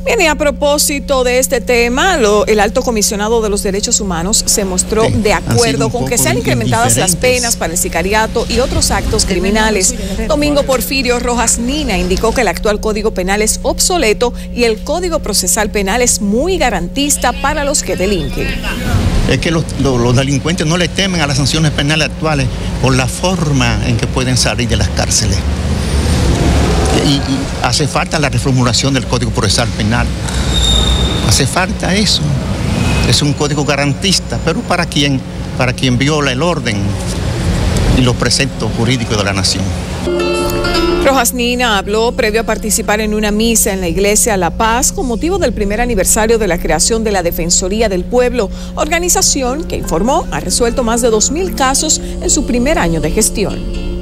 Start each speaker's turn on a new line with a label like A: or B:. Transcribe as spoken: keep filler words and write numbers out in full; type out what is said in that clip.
A: Bien, y a propósito de este tema, lo, el alto comisionado de los derechos humanos se mostró sí, de acuerdo con que sean incrementadas las penas para el sicariato y otros actos criminales. Domingo Porfirio Rojas Nina indicó que el actual Código Penal es obsoleto y el Código Procesal Penal es muy garantista para los que delinquen.
B: Es que los, los, los delincuentes no le temen a las sanciones penales actuales por la forma en que pueden salir de las cárceles. Y, y hace falta la reformulación del Código Procesal Penal. Hace falta eso. Es un código garantista, pero para quien, para quien viola el orden y los preceptos jurídicos de la nación.
A: Rojas Nina habló previo a participar en una misa en la Iglesia La Paz con motivo del primer aniversario de la creación de la Defensoría del Pueblo, organización que informó ha resuelto más de dos mil casos en su primer año de gestión.